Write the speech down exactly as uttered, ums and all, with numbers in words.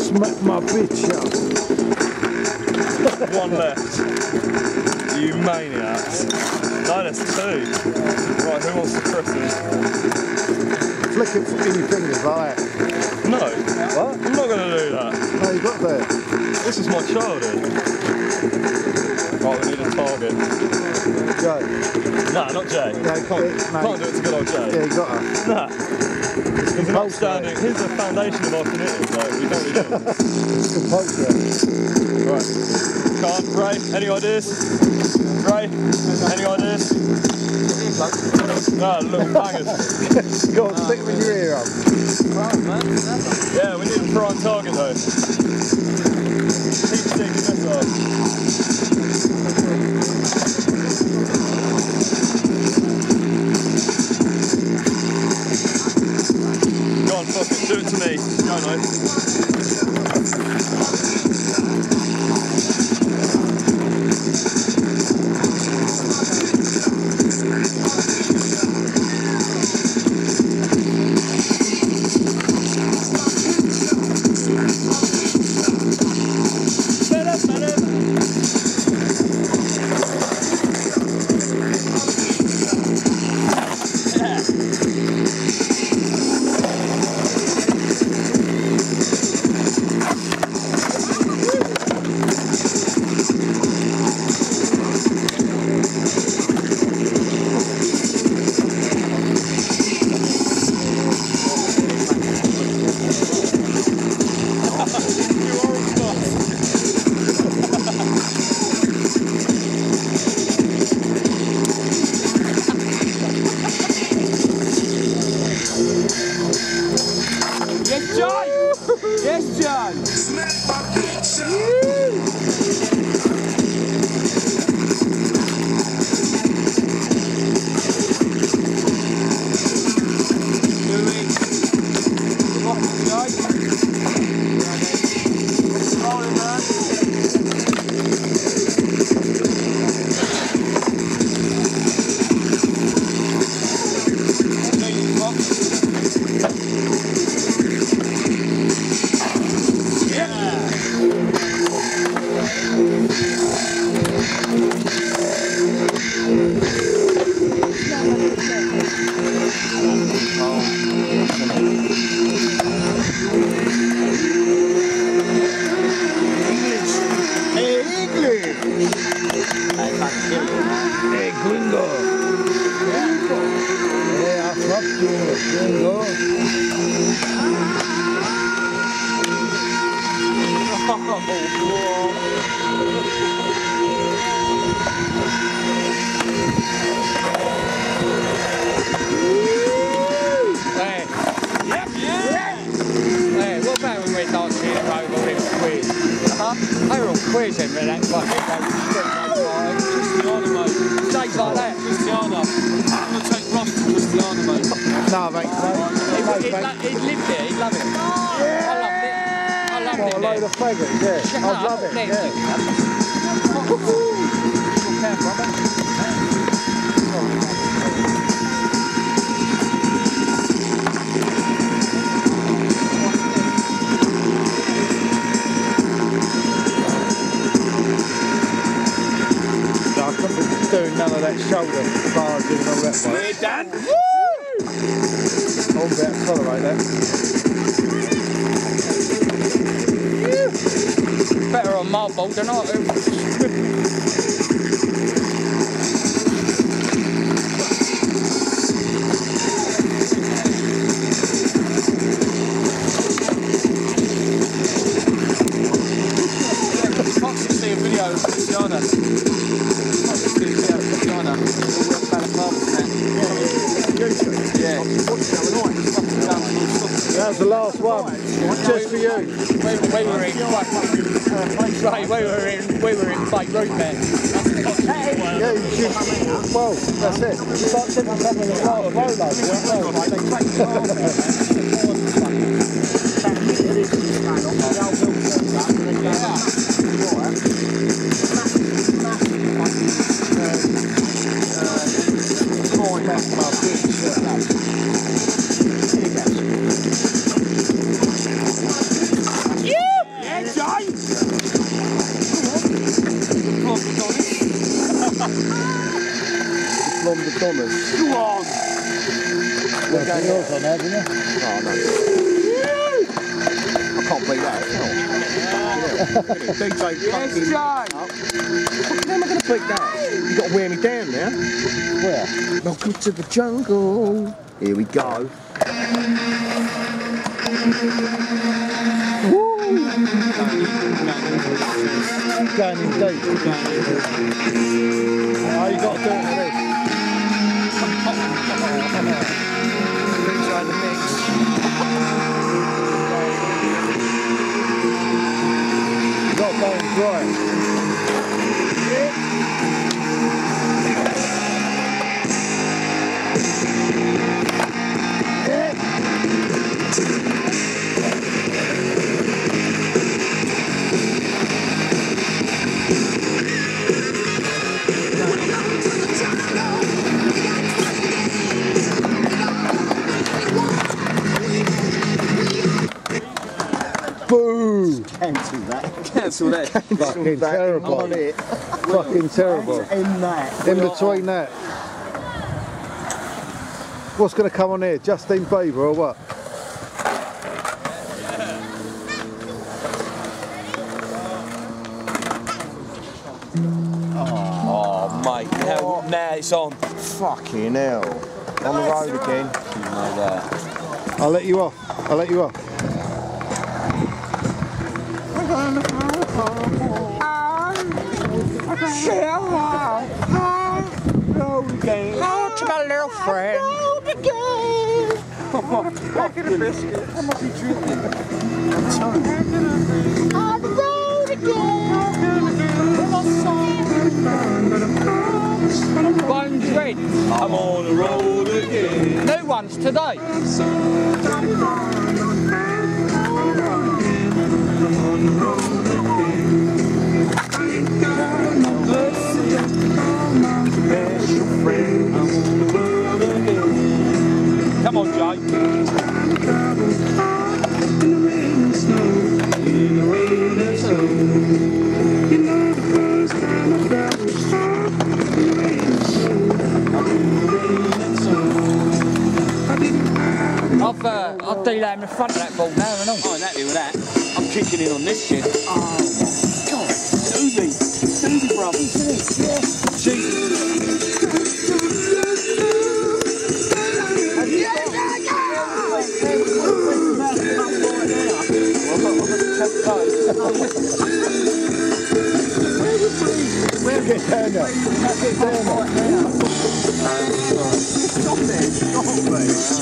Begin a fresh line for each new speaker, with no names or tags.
Smack my bitch up.
One left. You maniacs. No, there's two. Right, who wants to christen?
Flick it in your fingers like that.
No.
What?
I'm not going to do that.
No, you got there.
This is my childhood. Right, we need a target.
Jay.
Nah, not Jay.
No,
can't,
no.
can't do it to good old Jay.
Yeah, you got her.
Nah. He's an outstanding, he's the foundation of our community, so we don't really do it.
It's compulsory.
Right. Come on, Ray, any ideas? Ray, any ideas? No, little bangers.
Go on, stick them in your ear up.
Yeah, we need a prime target though. Keep sticking this up. Go on, fuck it, do it to me. Go, mate.
Yes, John! Yes,
Hey, gringo. Yeah, I fucked you, gringo.
Hey. Yep, yeah. Hey, what about when we're dancing over in Quiz? Huh? They were all quizzing with that fucking Cristiano, mate. Days like that. Cristiano. I'm going to take Ross to Cristiano, mate.
No, mate.
He,
No,
he'd,
mate.
lo he'd lived there, he'd love it.
Yeah.
I loved it. I loved
What,
it
a load
there.
of faggots, yeah.
Shut
I'd
up,
love it,
then,
yeah.
you cunt. Your camera,
I couldn't be doing none of that shoulder barging and all that.
We're done.
I won't be able to tolerate that.
Better on marble than I. See a video of Cristiano. See a video of Cristiano. We're playing marble now. Yeah.
That's the last one. Just for you.
We, we were in right, we were in we were in fake root there.
Yeah, you should. Well, that's it. It's like sitting on top of the car of Rolo.
Yeah.
Donners.
Go on!
We're going
yours on there, didn't you?
Oh, no. I can't beat that. No. Yeah. D J fucking...
Yes, Joe!
How am I going to beat that? You've got to wear me down now.
Where?
Welcome to the jungle. Here we go.
Woo! Going in deep. Oh, you got to do it for this.
Inside the mix.
You got to go and dry. Boo!
Cancel that. Cancel that.
Fucking
that.
terrible.
On it.
Fucking terrible.
In that.
In between that. What's going to come on here? Justin Bieber or what?
Oh, mate, now, now it's on.
Fucking hell. On the road again.
You know that.
I'll let you off. I'll let you off.
Oh, to my little friend. Back in a biscuit. I must be drinking.
On the road again.
Bones Red.
I'm on the road again.
New ones today.
Come on, Jay.
I've, uh, I'll do that in the front of that ball now and all.
I'm happy with that. I'm kicking in on this shit. Oh, my God. Doobie. Doobie Brothers.
We'll get down there. Get down there.
Stop it. Stop it.